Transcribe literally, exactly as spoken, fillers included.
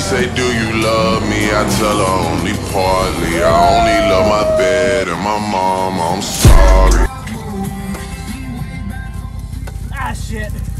say, do you love me? I tell her only partly. I only love my bed and my mom, I'm sorry. Ah, shit.